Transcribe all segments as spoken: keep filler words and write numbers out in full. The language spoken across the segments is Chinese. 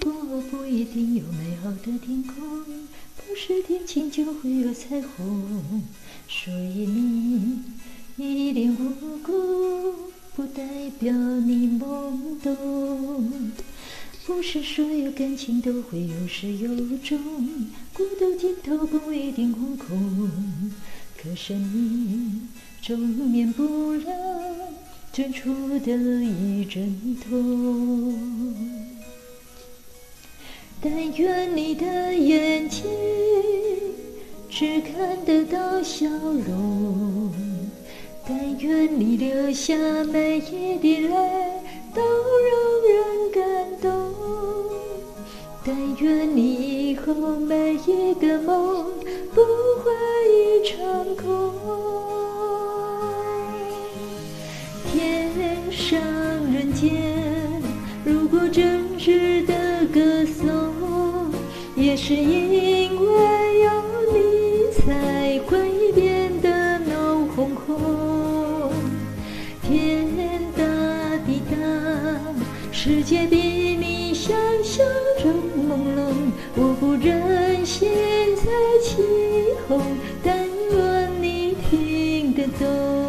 过不一定有美好的天空，不是天晴就会有彩虹。所以你一脸无辜，不代表你懵懂。不是所有感情都会有始有终，孤独尽头不一定惶恐。可生命终免不了最初的一阵痛。但愿你的眼睛只看得到笑容，但愿你流下每一滴泪都让人感动，但愿你以后每一个梦不会一场空。天上人间，如果真挚的歌颂，也是因为有你才会变得闹哄哄。天大地大，世界比你想象中朦胧，我不忍心再起哄，但愿你听得懂。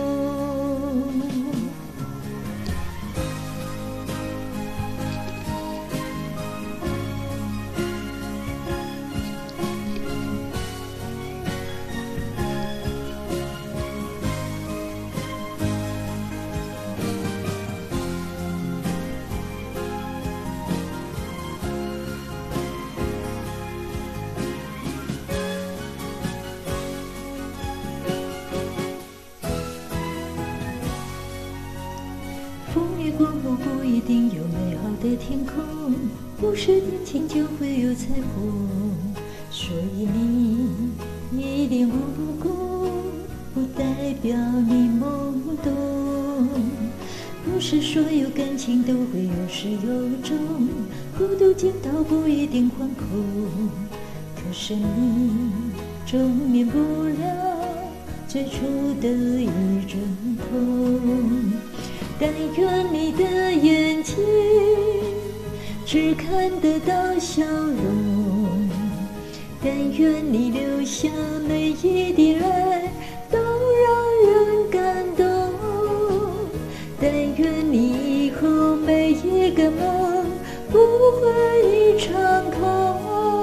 风雨过后不一定有美好的天空，不是天晴就会有彩虹。所以你一脸无辜，不代表你懵懂。不是所有感情都会有始有终，孤独尽头不一定惶恐。可生命终免不了最初的一阵痛。但愿你的眼睛只看得到笑容，但愿你流下每一滴泪都让人感动，但愿你以后每一个梦不会一场空。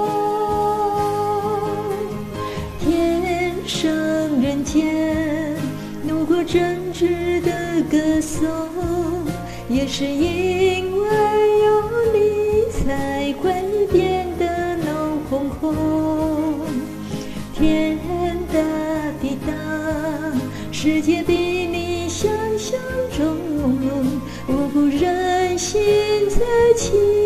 天上人间，如果真挚的歌颂，也是因为有你才会变得闹哄哄。天大地大，世界比你想象中朦胧，我不忍心再起